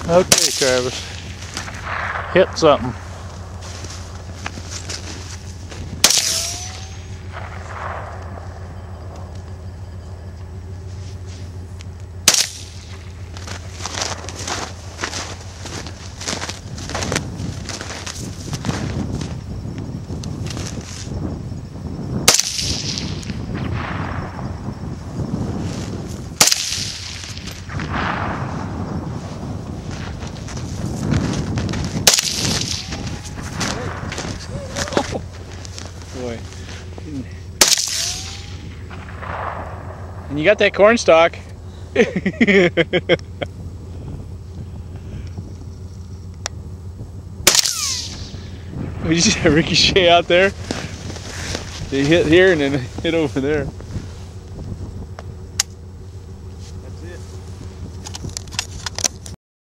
Okay, Travis. Hit something. Boy. And you got that corn stalk. Did you see that ricochet out there? They hit here and then hit over there.